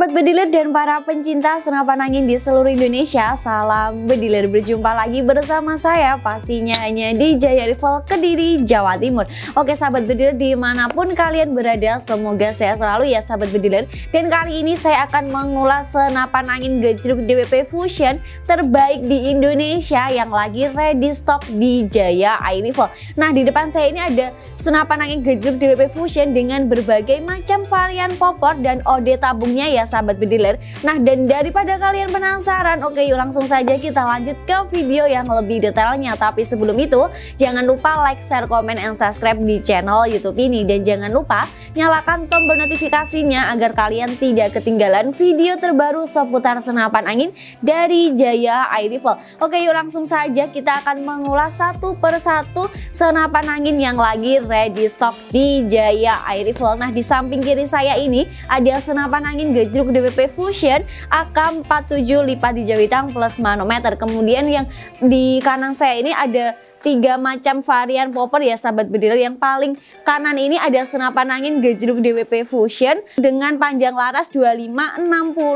Sahabat bediler dan para pencinta senapan angin di seluruh Indonesia, salam bediler. Berjumpa lagi bersama saya pastinya hanya di Jaya Rifle Kediri, Jawa Timur. Oke sahabat bediler, dimanapun kalian berada, semoga sehat selalu ya sahabat bediler. Dan kali ini saya akan mengulas senapan angin gejruk DWP Fusion terbaik di Indonesia yang lagi ready stock di Jaya Air Rifle. Nah, di depan saya ini ada senapan angin gejruk DWP Fusion dengan berbagai macam varian popor dan OD tabungnya ya sahabat bediler. Nah, dan daripada kalian penasaran, oke yuk langsung saja kita lanjut ke video yang lebih detailnya. Tapi sebelum itu jangan lupa like, share, komen, and subscribe di channel YouTube ini. Dan jangan lupa nyalakan tombol notifikasinya agar kalian tidak ketinggalan video terbaru seputar senapan angin dari Jaya Air Rifle. Oke yuk langsung saja kita akan mengulas satu persatu senapan angin yang lagi ready stock di Jaya Air Rifle. Nah, di samping kiri saya ini ada senapan angin gejruk DWP Fusion AK-47 lipat hijau hitam plus manometer. Kemudian yang di kanan saya ini ada 3 macam varian popor ya sahabat bediler. Yang paling kanan ini ada senapan angin gejruk DWP Fusion dengan panjang laras 2560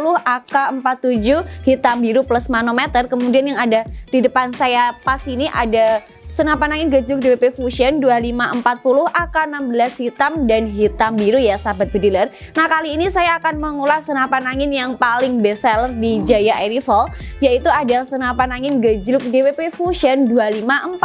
AK-47 hitam biru plus manometer. Kemudian yang ada di depan saya pas ini ada senapan angin gejruk DWP Fusion 2540 AK-16 hitam dan hitam biru ya sahabat bediler. Nah, kali ini saya akan mengulas senapan angin yang paling best seller di Jaya Air Rifle, yaitu ada senapan angin gejruk DWP Fusion 2540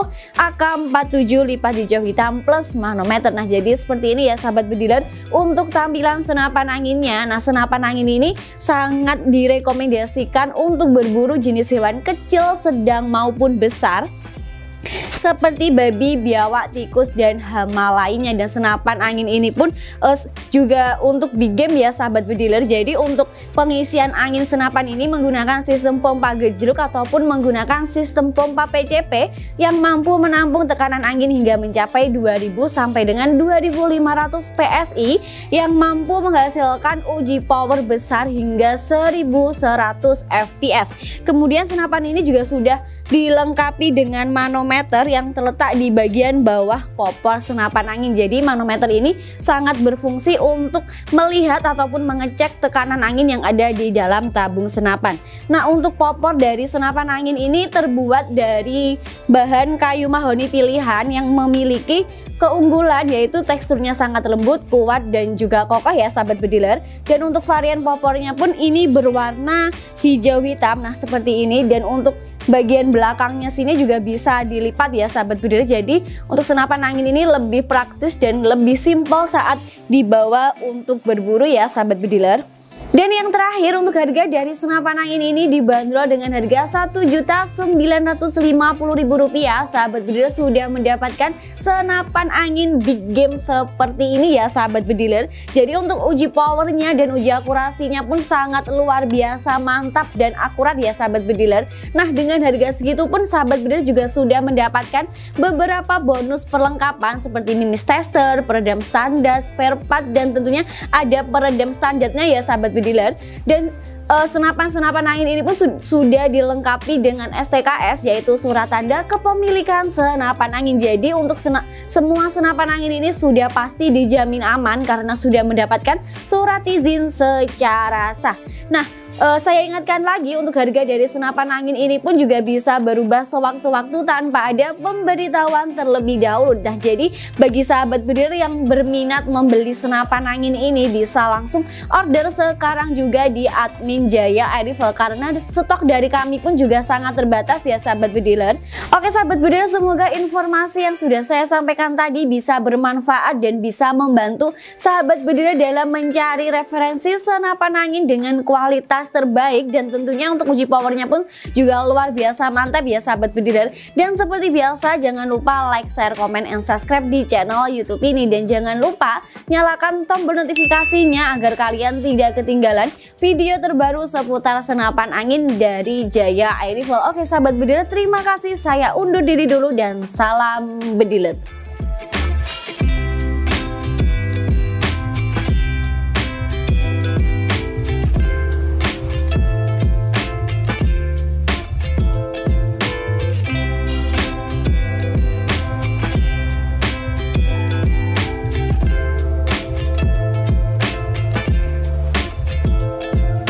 AK-47 lipat hijau hitam plus manometer. Nah, jadi seperti ini ya sahabat bediler untuk tampilan senapan anginnya. Nah, senapan angin ini sangat direkomendasikan untuk berburu jenis hewan kecil, sedang maupun besar seperti babi, biawak, tikus, dan hama lainnya. Dan senapan angin ini pun juga untuk big game ya sahabat bediler. Jadi untuk pengisian angin senapan ini menggunakan sistem pompa gejruk ataupun menggunakan sistem pompa PCP yang mampu menampung tekanan angin hingga mencapai 2000 sampai dengan 2500 PSI yang mampu menghasilkan uji power besar hingga 1100 fps. Kemudian senapan ini juga sudah dilengkapi dengan manometer yang terletak di bagian bawah popor senapan angin. Jadi manometer ini sangat berfungsi untuk melihat ataupun mengecek tekanan angin yang ada di dalam tabung senapan. Nah, untuk popor dari senapan angin ini terbuat dari bahan kayu mahoni pilihan yang memiliki keunggulan yaitu teksturnya sangat lembut, kuat, dan juga kokoh ya sahabat bediler. Dan untuk varian popornya pun ini berwarna hijau hitam, nah seperti ini. Dan untuk bagian belakangnya sini juga bisa dilipat ya sahabat bediler. Jadi untuk senapan angin ini lebih praktis dan lebih simpel saat dibawa untuk berburu ya sahabat bediler. Dan yang terakhir untuk harga dari senapan angin ini dibanderol dengan harga Rp1.950.000. Sahabat bediler sudah mendapatkan senapan angin big game seperti ini ya sahabat bediler. Jadi untuk uji powernya dan uji akurasinya pun sangat luar biasa mantap dan akurat ya sahabat bediler. Nah, dengan harga segitu pun sahabat bediler juga sudah mendapatkan beberapa bonus perlengkapan seperti mimis tester, peredam standar, spare part, dan tentunya ada peredam standarnya ya sahabat bediler. Dan senapan angin ini pun sudah dilengkapi dengan STKS yaitu surat tanda kepemilikan senapan angin. Jadi untuk semua senapan angin ini sudah pasti dijamin aman karena sudah mendapatkan surat izin secara sah. Nah, saya ingatkan lagi untuk harga dari senapan angin ini pun juga bisa berubah sewaktu-waktu tanpa ada pemberitahuan terlebih dahulu. Nah, jadi bagi sahabat bediler yang berminat membeli senapan angin ini bisa langsung order sekarang juga di admin Jaya Air Rifle karena stok dari kami pun juga sangat terbatas ya sahabat bediler. Oke sahabat bediler, semoga informasi yang sudah saya sampaikan tadi bisa bermanfaat dan bisa membantu sahabat bediler dalam mencari referensi senapan angin dengan kualitas terbaik. Dan tentunya untuk uji powernya pun juga luar biasa mantap ya sahabat bediler. Dan seperti biasa jangan lupa like, share, komen, and subscribe di channel YouTube ini. Dan jangan lupa nyalakan tombol notifikasinya agar kalian tidak ketinggalan video terbaru seputar senapan angin dari Jaya Air Rifle. Oke sahabat bediler, terima kasih, saya undur diri dulu dan salam bediler.